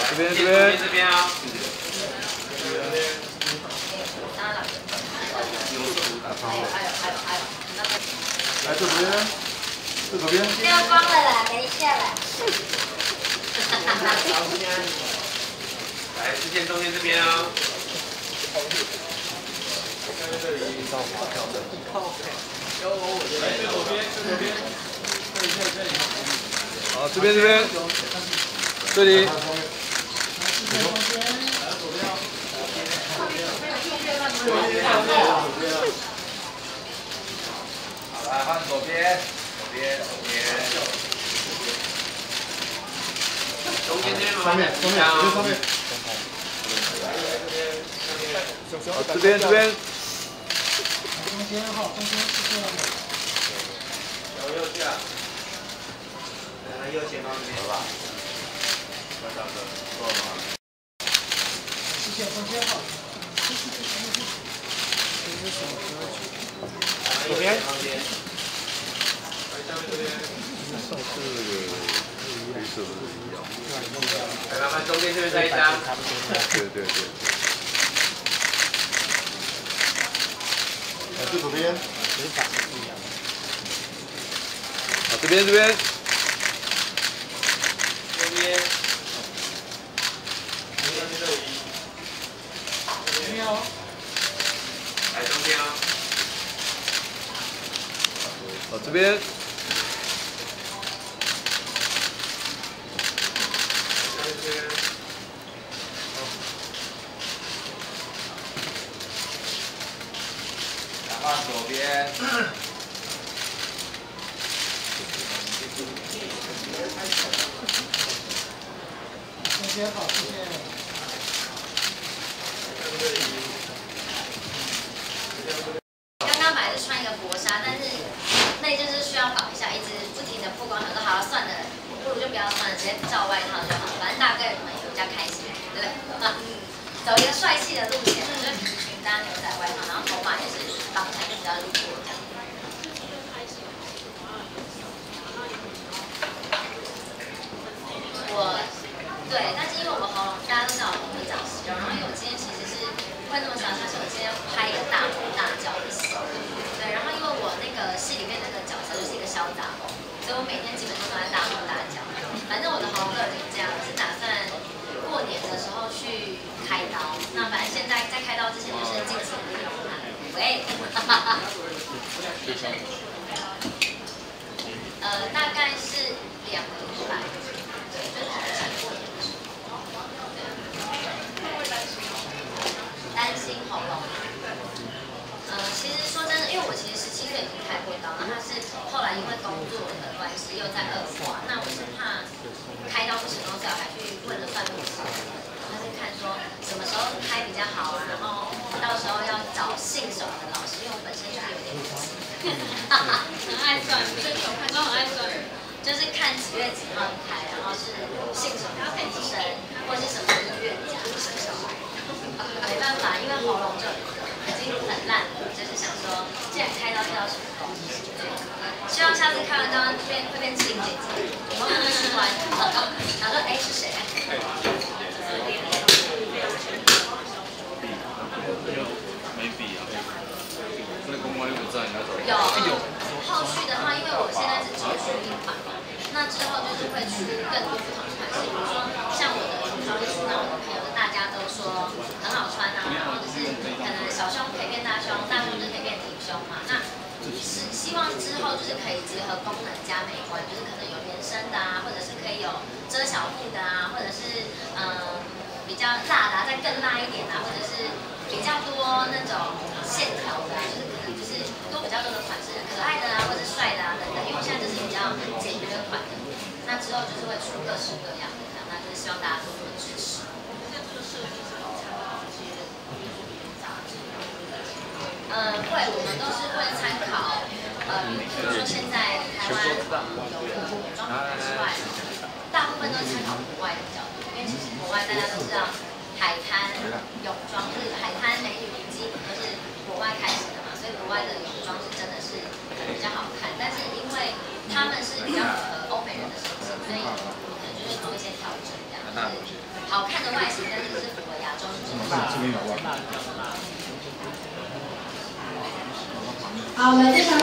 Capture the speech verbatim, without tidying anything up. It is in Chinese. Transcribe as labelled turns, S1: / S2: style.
S1: 这边这边
S2: 这边啊。
S1: 来这边，这左边。
S3: 掉光了啦，等一下啦。
S2: 来，之前中间这边啊。
S1: 到滑跳的。
S2: 来，最左边，最左边。这里，这里，这里。
S1: 好，这边这边。这里。
S2: 好，来换左边，左边，左边。中间这边
S1: 上面，上面，上面。好，这边这边。
S4: 中间哈，中间是这样的。
S2: 右右下。来，右前方这边。好吧。快上车，够了吗？
S4: 视线中间哈。
S2: 左边。旁边。下面这边。
S1: 上次黑色的一样。
S2: 来，麻烦中间这边再一张。
S1: 对对对。来，最左边。好，这边这边。
S2: 这边。这里。
S4: 这边哦。
S2: 来中间哦。
S1: 好，这边。
S2: 这边。来换左边。
S4: 中间好，视线。
S3: 刚刚买的穿一个薄纱，但是那就是需要绑一下，一直不停的曝光。想说好了，算了，不如就不要穿了，直接照外套就好。反正大概你们也比较开心，对不对？嗯，走一个帅气的路线，就是皮裙搭牛仔外套，然后头发也是绑起来就比较利落这样。我对，但是因为我喉咙大家都知道我喉咙长息肉，然后因为我今天其实是会那么长，就是我今天拍一个大吼大叫的戏。对，然后因为我那个戏里面那个角色就是一个潇洒猴，所以我每天基本上都在大吼大叫。反正我的喉咙个人这样，我是打算过年的时候去开刀。那反正现在在开刀之前就是尽情利用它。喂，哈哈哈。呃，大概是两个礼拜。对，就是过年的时候。担心喉咙。呃，其实说真的，因为我其实十七岁已经开过刀，那他是后来因为工作的关系又在恶化，那我是怕开刀不成功，所以我还去问了算命师，他是看说什么时候开比较好啊，然后到时候要找信手的老师，因为我本身就是有点迷信，很爱算命，真有看都很爱算命，就是看几月几号开，然后是信什么医生或是什么医院这样，没办法，因为喉咙就已经很烂了，就是想说，既然开刀就要成功，希望下次开完刀变会变亲姐姐，以后会不会喜欢？然后说，哎，是谁？
S1: 没笔啊。那公关又不在，你要找。
S3: 有。后续的话，因为我现在是只出一款嘛，那之后就是会出更多不同的款式，比如说像我的服装就出到我的朋友的，大家都说很好穿啊，然后就是可能小胸可以变大胸，大胸就可以变挺胸嘛。那是希望之后就是可以结合功能加美观，就是可能有连身的啊，或者是可以有遮小腹的啊，或者是嗯、呃、比较辣的、啊，再更辣一点啊，或者是比较多那种线条的、啊，就是可能就是多比较多的款式，可爱的啊，或者是帅的啊等等。因为我现在就是比较简约款的，那之后就是会出各式各样的，那就是希望大家多多支持。呃，会，我们都是会参考，呃，比如说现在台湾有泳装之外，大部分都是参考国外的比较多，因为其实国外大家都知道，海滩泳装就是海滩美女基本都是国外开始的嘛，所以国外的泳装是真的是比较好看，但是因为他们是比较符合欧美人的身形，所以我们可能就会做一些调整这样。 好看的外形，但是不是符合亚洲人的外形。
S4: 好，我们介绍。